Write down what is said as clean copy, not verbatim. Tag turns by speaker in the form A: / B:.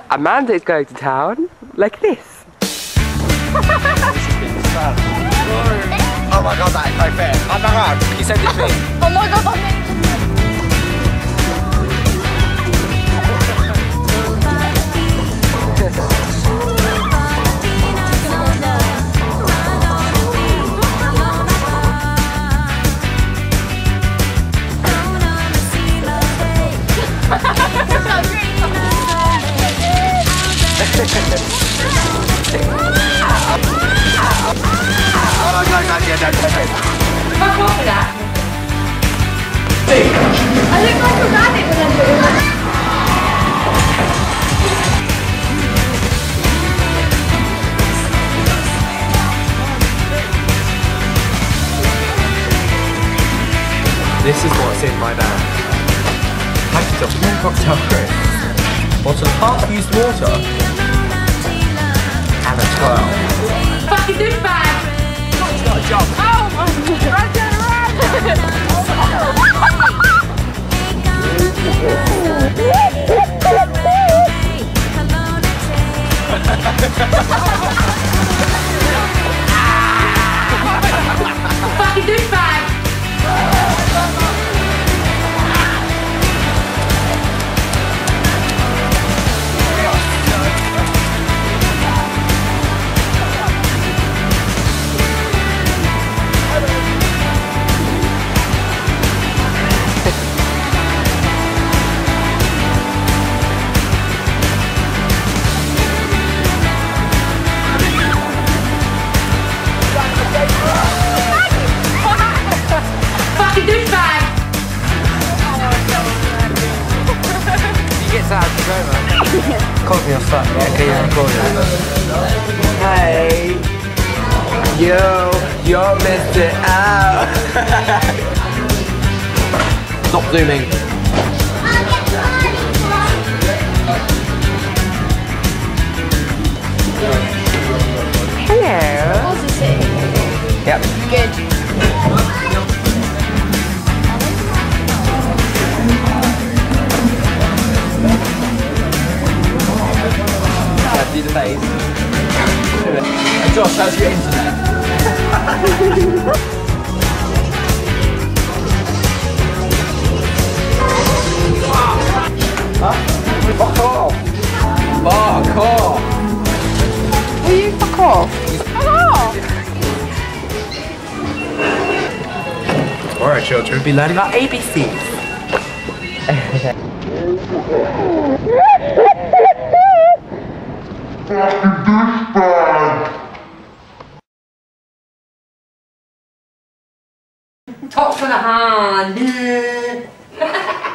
A: Amanda is going to town like this.
B: Oh my god, that is so fair. Oh my god, you said this thing.
C: Oh my god, that
B: Oh my god, no.
C: Fuck off with that. I look like a rabbit when I'm doing that.
B: This is what's in my bag. Package of 10 cocktail crisps, bottle of half-used water, and a towel.
C: Fucking douchebag.
B: It's got a job.
C: Oh, run, fucking douchebag.
B: Call me on Slack, yeah, can you record it? Hey, you're missing out. Stop zooming.
A: Hello.
C: What's he saying?
B: Yep.
C: Good.
B: Do the face. Hey Josh, how's your internet? Huh? Fuck off! Fuck off!
A: Will you fuck off? Fuck off!
B: Alright children, we'll be learning our ABCs.
C: Talk for the hand.